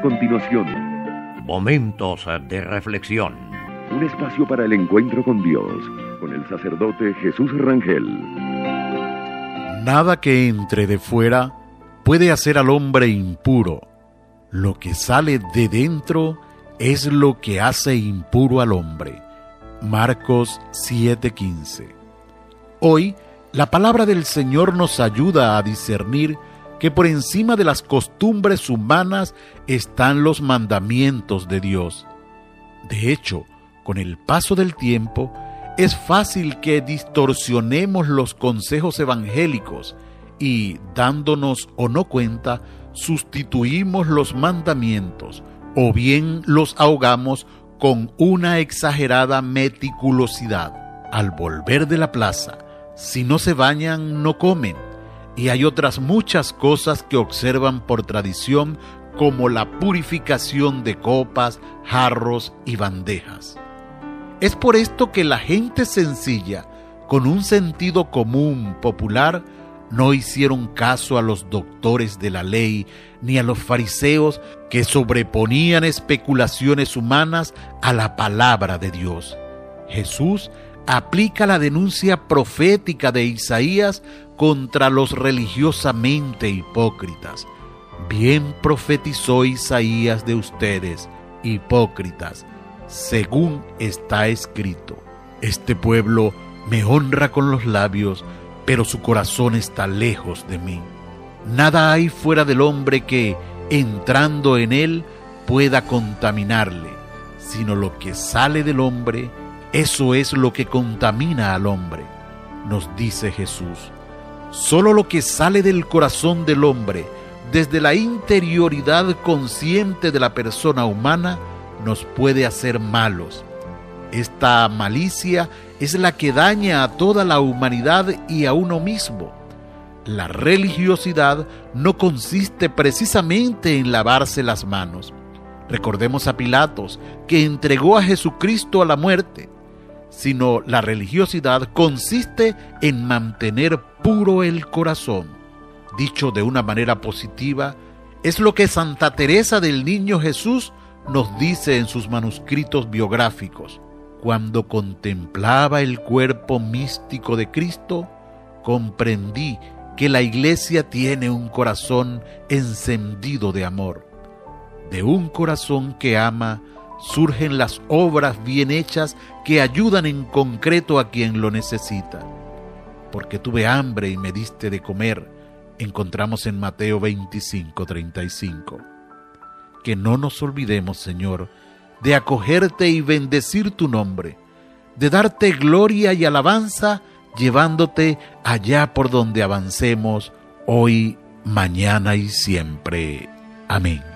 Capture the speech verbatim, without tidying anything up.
continuación Momentos de reflexión. un espacio para el encuentro con Dios, con el sacerdote Jesús Rangel. Nada que entre de fuera puede hacer al hombre impuro. Lo que sale de dentro es lo que hace impuro al hombre. Marcos siete quince. Hoy, la palabra del Señor nos ayuda a discernir que por encima de las costumbres humanas están los mandamientos de Dios. De hecho, con el paso del tiempo, es fácil que distorsionemos los consejos evangélicos y, dándonos o no cuenta, sustituimos los mandamientos o bien los ahogamos con una exagerada meticulosidad. Al volver de la plaza, si no se bañan, no comen, y hay otras muchas cosas que observan por tradición, como la purificación de copas, jarros y bandejas. Es por esto que la gente sencilla, con un sentido común popular, no hicieron caso a los doctores de la ley ni a los fariseos que sobreponían especulaciones humanas a la palabra de Dios. Jesús aplica la denuncia profética de Isaías contra los religiosamente hipócritas. Bien profetizó Isaías de ustedes, hipócritas, según está escrito: este pueblo me honra con los labios, pero su corazón está lejos de mí. Nada hay fuera del hombre que, entrando en él, pueda contaminarle, sino lo que sale del hombre, eso es lo que contamina al hombre, nos dice Jesús. Solo lo que sale del corazón del hombre, desde la interioridad consciente de la persona humana, nos puede hacer malos. Esta malicia es la que daña a toda la humanidad y a uno mismo. La religiosidad no consiste precisamente en lavarse las manos. Recordemos a Pilatos, que entregó a Jesucristo a la muerte, sino la religiosidad consiste en mantener puro el corazón. Dicho de una manera positiva, es lo que Santa Teresa del Niño Jesús nos dice en sus manuscritos biográficos: cuando contemplaba el cuerpo místico de Cristo, comprendí que la Iglesia tiene un corazón encendido de amor. De un corazón que ama surgen las obras bien hechas que ayudan en concreto a quien lo necesita. Porque tuve hambre y me diste de comer, encontramos en Mateo veinticinco treinta y cinco. Que no nos olvidemos, Señor, de acogerte y bendecir tu nombre, de darte gloria y alabanza, llevándote allá por donde avancemos, hoy, mañana y siempre. Amén.